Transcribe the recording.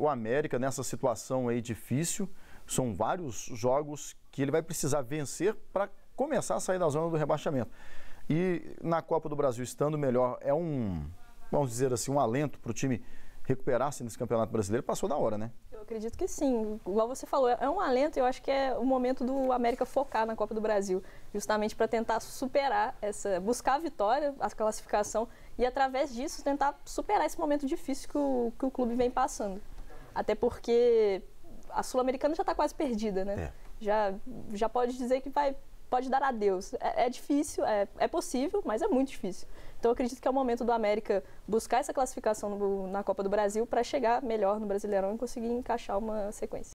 o América nessa situação aí difícil. São vários jogos que ele vai precisar vencer para começar a sair da zona do rebaixamento. E na Copa do Brasil, estando melhor, é vamos dizer assim, um alento para o time recuperar-se nesse Campeonato Brasileiro. Passou da hora, né? Eu acredito que sim. Igual você falou, é um alento. Eu acho que é o momento do América focar na Copa do Brasil, justamente para tentar superar buscar a vitória, a classificação, e através disso tentar superar esse momento difícil que o clube vem passando. Até porque a Sul-Americana já está quase perdida, né? Já pode dizer que pode dar adeus. É difícil, é possível, mas é muito difícil. Então eu acredito que é o momento do América buscar essa classificação na Copa do Brasil para chegar melhor no Brasileirão e conseguir encaixar uma sequência.